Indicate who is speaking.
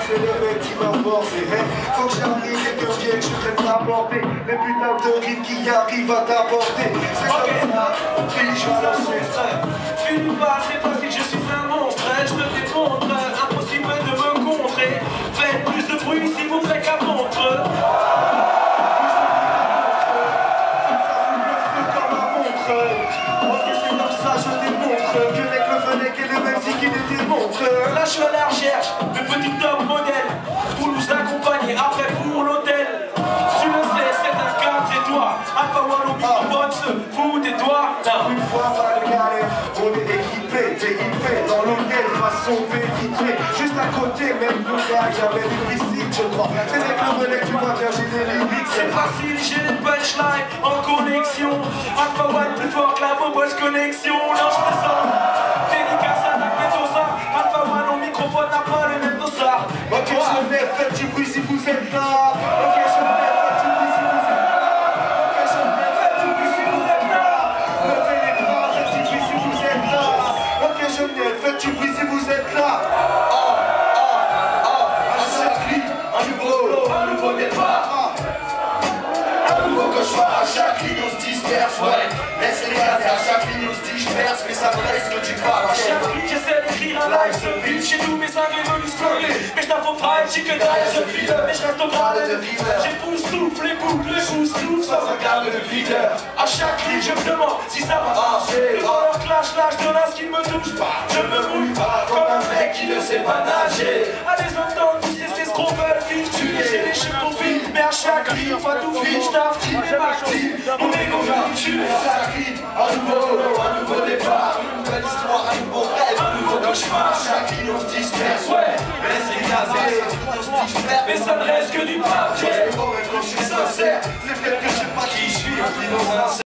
Speaker 1: c'est le mec qui m'a forcé. Faut que j'arrive et que vienne, je vais t'apporter les putains de rimes qui arrivent à t'apporter. C'est comme ça, puis je vais lancer.
Speaker 2: Finis pas, c'est facile, je suis un monstre. Je me démontre, impossible de me contrer. Faites plus de bruit s'il vous plaît qu'à montre.
Speaker 1: Ok, c'est comme ça, je démontre que les Clevenec et les Belgiques qui les démontrent.
Speaker 2: Là je suis à la recherche de petits top modèles pour nous accompagner après pour l'hôtel. Tu le sais, c'est un 4 étoiles. Alpha One au microphone se fout des doigts.
Speaker 1: Une fois pas de galère, on est équipé, VIP dans l'hôtel façon vitrée. Juste à côté, même le gars, j'avais une piscine, je crois. C'est les Clevenec, tu vois bien, j'ai des lyrics.
Speaker 2: C'est facile, j'ai des punchlines en connexion. Alpha One plus fort que la mauvaise connexion. Là je me sens dédicace à la métosa. Alpha One au microphone n'a pas le même dossard.
Speaker 1: Ok, je l'ai fait du bruit si vous êtes là. Ok, je l'ai fait du bruit si vous êtes là. Ok, je l'ai fait du bruit si vous êtes là. Levez les bras, faites du bruit si vous êtes là. Ok, je l'ai fait du bruit si vous êtes là. À chaque ligne, un nouveau départ. Un nouveau cauchemar, à chaque ligne on se disperse, ouais. Laisse les gaz et à chaque ligne on se disperse, mais ça me reste que tu parles.
Speaker 2: J'essaie d'écrire un live, ce beat, j'ai tous mes cinq évolutions scrollés. Mais je t'affronte frère, j'ai que dalle, je file, mais je reste au grade de leader. J'époustoufle les boucles, les poustoufles, sans regard de leader. À chaque ligne je me demande si ça va marcher. Dans leur clash, là je donne à ce qui me touche pas. Je me mouille pas comme un mec qui ne sait pas nager. Allez entendre tous ces escrocs veulent vivre, tu es, j'ai les cheveux pour vivre. Mais à chaque ligne, pas tout vite, je t'affine et m'active. Mon égo me tue.
Speaker 1: À chaque ligne, un nouveau départ. Une nouvelle histoire, un nouveau rêve, un nouveau cauchemar. À chaque ligne on se disperse, ouais. Laisse les gaz et on se disperse.
Speaker 2: Mais ça ne reste que du papier.
Speaker 1: Quand je suis sincère, c'est peut-être que je sais pas qui je suis, un dinosaure.